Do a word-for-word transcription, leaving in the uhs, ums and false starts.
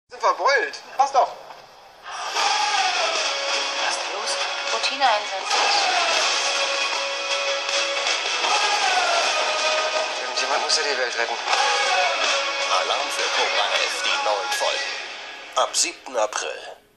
Sind verbeult. Passt doch. Was ist los? Routineeinsatz. Irgendjemand muss ja die Welt retten. Alarm für Cobra elf, die neuen Folgen. Ab siebten April.